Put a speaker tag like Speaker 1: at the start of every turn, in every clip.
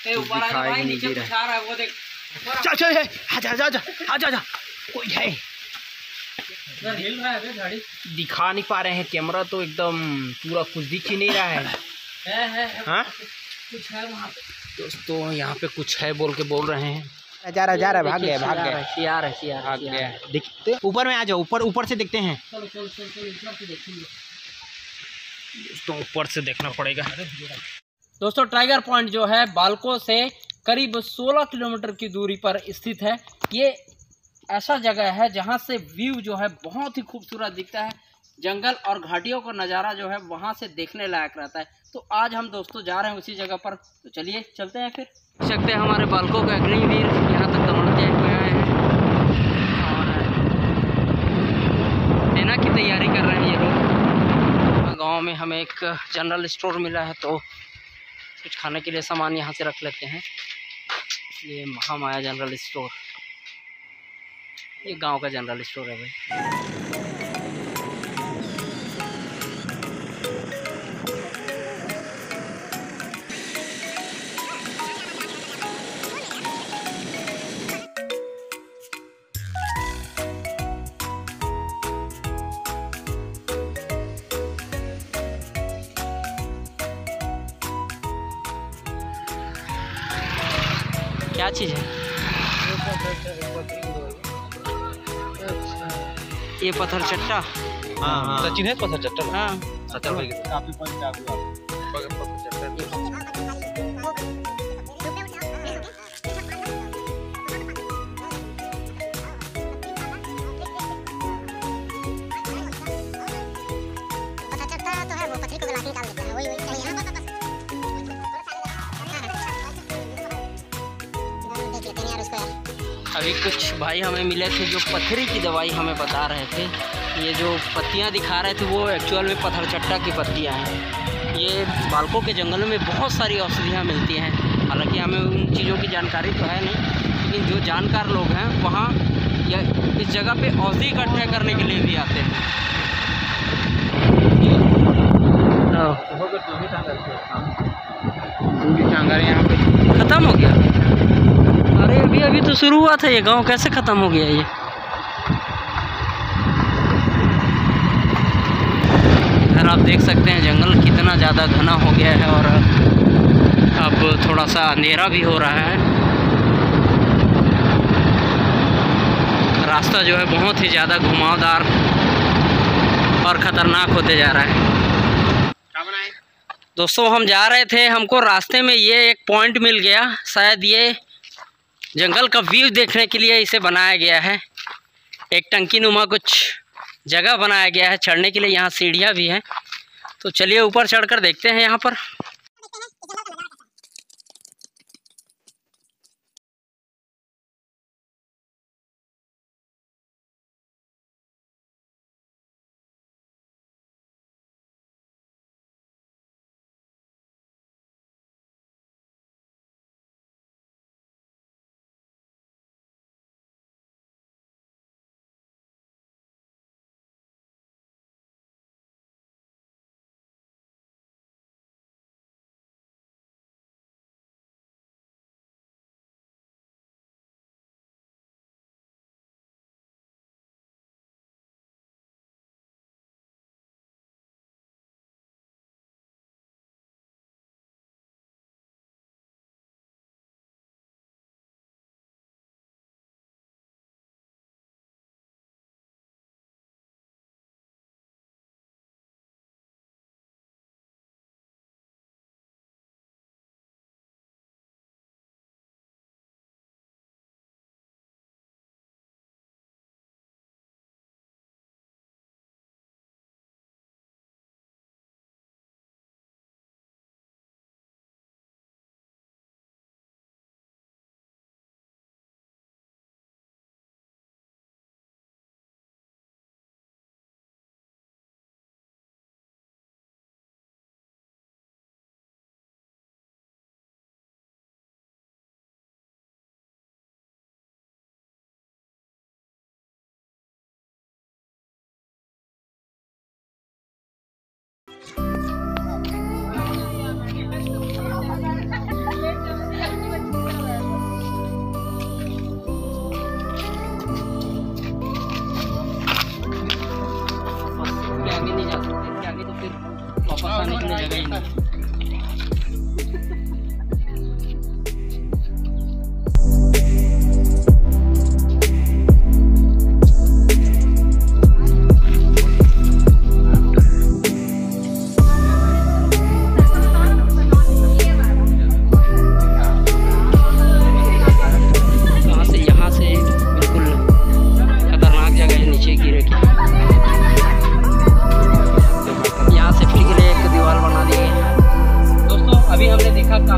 Speaker 1: दिखाई नहीं दे रहा है। वो देख, आजा आजा आजा आजा आजा, कोई है हिल रहा है गाड़ी, दिखा नहीं पा रहे हैं, कैमरा तो एकदम पूरा कुछ दिख ही नहीं रहा है। हाँ कुछ है वहाँ पे दोस्तों, यहाँ पे कुछ है बोल के बोल रहे हैं। जा रहा भाग गया शियार भाग गया। देखते ऊपर में आ जाओ, ऊपर से देखते हैं। चलो ऊपर से देखेंगे दोस्तों, ऊपर से देखना पड़ेगा। दोस्तों टाइगर पॉइंट जो है बालको से करीब 16 किलोमीटर की दूरी पर स्थित है। ये ऐसा जगह है जहाँ से व्यू जो है बहुत ही खूबसूरत दिखता है। जंगल और घाटियों का नज़ारा जो है वहाँ से देखने लायक रहता है। तो आज हम दोस्तों जा रहे हैं उसी जगह पर, तो चलिए चलते हैं। फिर देख सकते हैं हमारे बालकों के अग्निवीर यहाँ तक दौड़ के आए हैं और सेना की तैयारी कर रहे हैं ये लोग। गाँव में हमें एक जनरल स्टोर मिला है तो कुछ खाने के लिए सामान यहाँ से रख लेते हैं। ये महामाया जनरल स्टोर, ये गांव का जनरल स्टोर है भाई। क्या चीज़ है ये? पत्थर चट्टा। हाँ सचिन है पत्थर चट्टा। हाँ काफी अभी कुछ भाई हमें मिले थे जो पत्थरी की दवाई हमें बता रहे थे। ये जो पत्तियां दिखा रहे थे वो एक्चुअल में पत्थर चट्टा की पत्तियां हैं। ये बालकों के जंगल में बहुत सारी औषधियां मिलती हैं। हालांकि हमें उन चीज़ों की जानकारी तो है नहीं, लेकिन जो जानकार लोग हैं वहाँ इस जगह पे औषधि इकट्ठा करने के लिए भी आते हैं। यहाँ पे ख़त्म हो गया। अरे अभी तो शुरू हुआ था, ये गांव कैसे ख़त्म हो गया ये? यार आप देख सकते हैं जंगल कितना ज़्यादा घना हो गया है और अब थोड़ा सा अंधेरा भी हो रहा है। रास्ता जो है बहुत ही ज़्यादा घुमावदार और ख़तरनाक होते जा रहा है। दोस्तों हम जा रहे थे, हमको रास्ते में ये एक पॉइंट मिल गया। शायद ये जंगल का व्यू देखने के लिए इसे बनाया गया है। एक टंकी नुमा कुछ जगह बनाया गया है चढ़ने के लिए, यहाँ सीढ़ियाँ भी हैं। तो चलिए ऊपर चढ़कर देखते हैं यहाँ पर।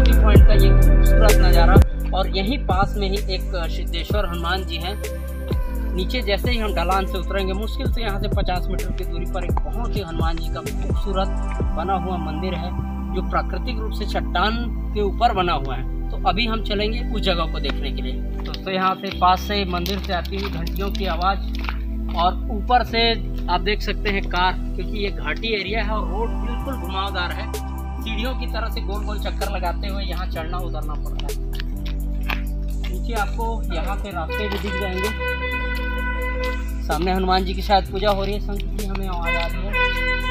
Speaker 1: व्यू पॉइंट का ये खूबसूरत नज़ारा। और यहीं पास में ही एक सिद्धेश्वर हनुमान जी हैं। नीचे जैसे ही हम ढलान से उतरेंगे, मुश्किल से यहाँ से 50 मीटर की दूरी पर एक बहुत ही हनुमान जी का खूबसूरत बना हुआ मंदिर है, जो प्राकृतिक रूप से चट्टान के ऊपर बना हुआ है। तो अभी हम चलेंगे उस जगह को देखने के लिए। दोस्तों यहाँ से पास से मंदिर से आती हुई घंटियों की आवाज़, और ऊपर से आप देख सकते हैं कार, क्योंकि ये घाटी एरिया है और रोड बिल्कुल घुमावदार है। सीढ़ियों की तरह से गोल गोल चक्कर लगाते हुए यहाँ चढ़ना उतरना पड़ता है। नीचे आपको यहाँ के रास्ते भी दिख जाएंगे। सामने हनुमान जी की शायद पूजा हो रही है, संत की हमें आवाज़ आ रही है।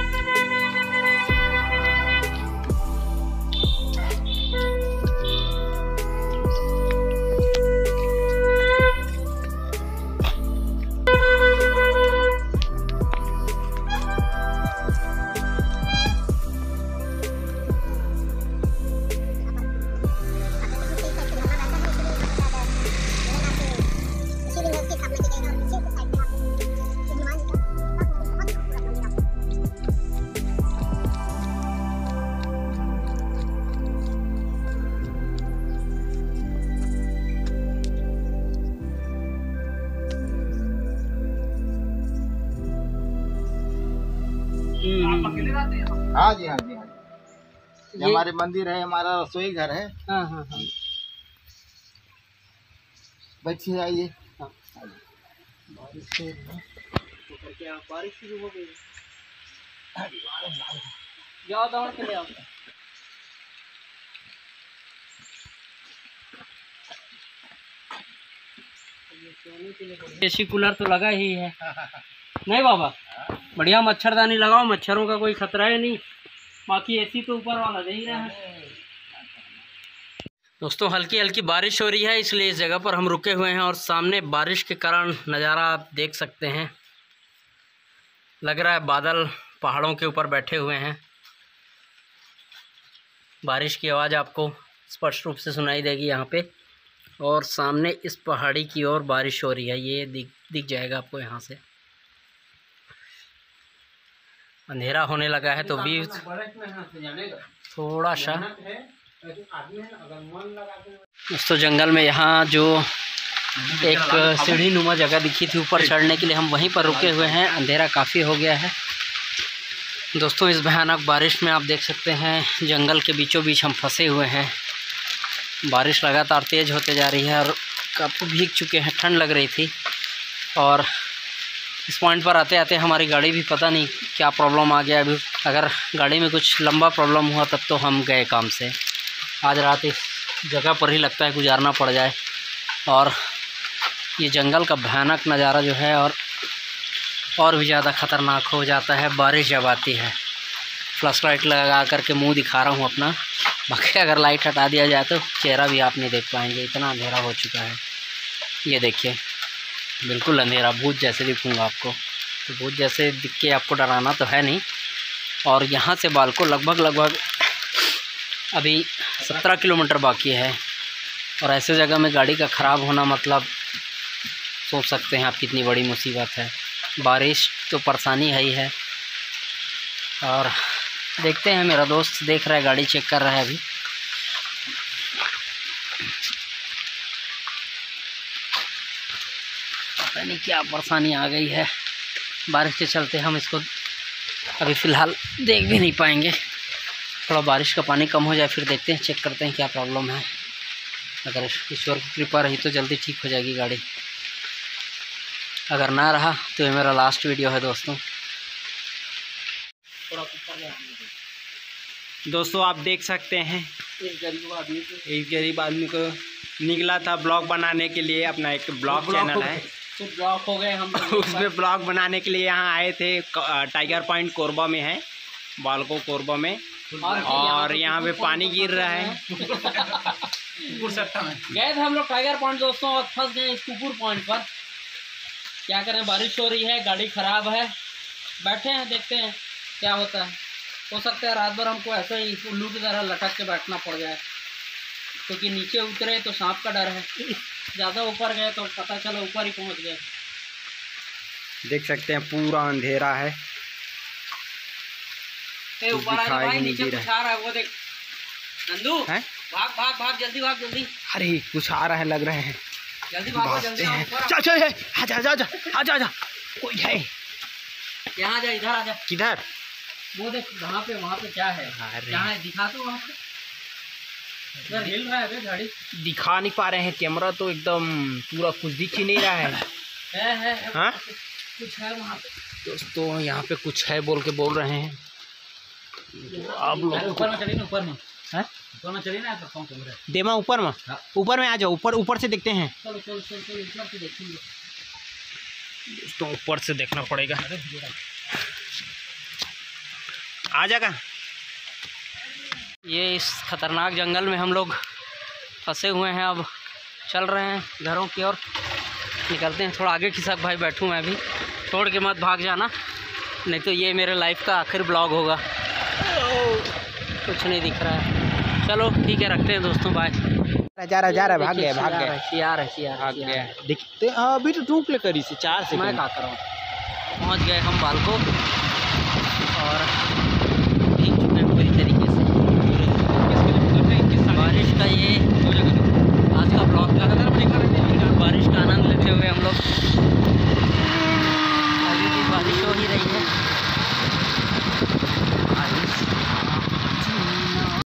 Speaker 2: हाँ जी, हाँ जी, हाँ जी। ये हमारे मंदिर है, हमारा रसोई घर है।
Speaker 1: हाँ हाँ हाँ।
Speaker 2: बच्चे आइए।
Speaker 1: बारिश शुरू हो गई। जाओ दौड़ के ले आओ। एसी कूलर तो लगा ही है। नहीं बाबा, बढ़िया मच्छरदानी लगाओ, मच्छरों का कोई खतरा है नहीं। बाकी एसी तो ऊपर वाला दे ही रहा है। दोस्तों हल्की हल्की बारिश हो रही है, इसलिए इस जगह पर हम रुके हुए हैं और सामने बारिश के कारण नज़ारा आप देख सकते हैं। लग रहा है बादल पहाड़ों के ऊपर बैठे हुए हैं। बारिश की आवाज़ आपको स्पष्ट रूप से सुनाई देगी यहाँ पे। और सामने इस पहाड़ी की ओर बारिश हो रही है, ये दिख जाएगा आपको यहाँ से। अंधेरा होने लगा है तो भी थोड़ा सा दोस्तों जंगल में यहाँ जो एक सीढ़ी नुमा जगह दिखी थी ऊपर चढ़ने के लिए, हम वहीं पर रुके हुए हैं। अंधेरा काफ़ी हो गया है दोस्तों। इस भयानक बारिश में आप देख सकते हैं जंगल के बीचों बीच हम फंसे हुए हैं। बारिश लगातार तेज़ होते जा रही है और काफ़ी भीग चुके हैं, ठंड लग रही थी। और इस पॉइंट पर आते आते हमारी गाड़ी भी पता नहीं क्या प्रॉब्लम आ गया। अभी अगर गाड़ी में कुछ लंबा प्रॉब्लम हुआ तब तो हम गए काम से। आज रात इस जगह पर ही लगता है गुजारना पड़ जाए। और ये जंगल का भयानक नज़ारा जो है और भी ज़्यादा ख़तरनाक हो जाता है बारिश जब आती है। फ्लैश लाइट लगा करके मुँह दिखा रहा हूँ अपना, बाकी अगर लाइट हटा दिया जाए तो चेहरा भी आप नहीं देख पाएंगे, इतना अंधेरा हो चुका है। ये देखिए बिल्कुल अंधेरा, भूत जैसे दिखूँगा आपको। तो भूत जैसे दिख के आपको डराना तो है नहीं। और यहाँ से बालको लगभग अभी 17 किलोमीटर बाकी है। और ऐसे जगह में गाड़ी का ख़राब होना मतलब सोच सकते हैं आप कितनी बड़ी मुसीबत है। बारिश तो परेशानी है ही है। और देखते हैं, मेरा दोस्त देख रहा है, गाड़ी चेक कर रहा है अभी। पता नहीं क्या परेशानी आ गई है बारिश के चलते, हम इसको अभी फ़िलहाल देख भी नहीं पाएंगे। थोड़ा बारिश का पानी कम हो जाए फिर देखते हैं, चेक करते हैं क्या प्रॉब्लम है। अगर ईश्वर की कृपा रही तो जल्दी ठीक हो जाएगी गाड़ी। अगर ना रहा तो ये मेरा लास्ट वीडियो है दोस्तों।
Speaker 2: दोस्तों आप देख सकते हैं
Speaker 1: इस
Speaker 2: गरीब आदमी को निकला था ब्लॉग बनाने के लिए। अपना एक ब्लॉग चैनल है,
Speaker 1: तो ब्लॉग हो गए हम
Speaker 2: उसमें ब्लॉग बनाने के लिए यहाँ आए थे। टाइगर पॉइंट कोरबा में है, बालको कोरबा में। और यहाँ पे पानी गिर रहा है।
Speaker 1: गए थे हम लोग टाइगर पॉइंट दोस्तों, और फंस गए इस कुकुर पॉइंट पर। क्या करें, बारिश हो रही है, गाड़ी ख़राब है, बैठे हैं, देखते हैं क्या होता है। हो सकता है रात भर हमको ऐसे ही उल्लू की तरह लटक के बैठना पड़ जाए, क्योंकि नीचे उतरे तो सांप का डर है। ज़्यादा ऊपर गए तो पता चला ऊपर ही पहुंच गए।
Speaker 2: देख सकते हैं पूरा अंधेरा है,
Speaker 1: ऊपर आ भाई, नीचे कुछ आ रहा है वो देख नंदू है। भाग भाग भाग, जल्दी भाग जल्दी। अरे कुछ आ रहा है, लग रहे हैं, जल्दी भागो जल्दी। चल चल, आजा आजा आजा आजा आजा, कोई है यहाँ, जा इधर आजा। किधर? वो देख वहाँ पे, वहाँ पे क्या है? क्या है दिखा तो, वहाँ पे हिल रहा है गाड़ी। दिखा नहीं पा रहे हैं, कैमरा तो एकदम पूरा कुछ दिख ही नहीं रहा है। हाँ कुछ है वहाँ पे दोस्तों, यहाँ पे कुछ है बोल के बोल रहे हैं। आप लोग ऊपर में चलिए ना, ऊपर में है, ऊपर में चलिए ना, देमा ऊपर में, ऊपर में आ जाओ, ऊपर ऊपर से देखते हैं। चलो चलो चलो चलो, ऊपर से देखेंगे दोस्तों, ऊपर से देखना पड़ेगा। आ जाएगा। ये इस खतरनाक जंगल में हम लोग फंसे हुए हैं, अब चल रहे हैं घरों की ओर, निकलते हैं। थोड़ा आगे खिसक भाई, बैठूँ मैं भी, छोड़ के मत भाग जाना, नहीं तो ये मेरे लाइफ का आखिर ब्लॉग होगा। कुछ नहीं दिख रहा है, चलो ठीक है, रखते हैं दोस्तों, बाय। जा रहा भाग गया शियार भाग गया, दिखते अभी तो धूप ले करी से 4 से मैं क्या करूँ। पहुँच गए हम बालको, और